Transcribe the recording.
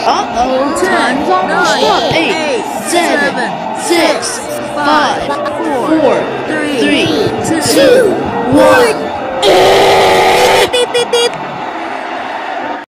Uh-oh, time's almost up. 8, 7, 6, 5, 4, 3, 2, 1.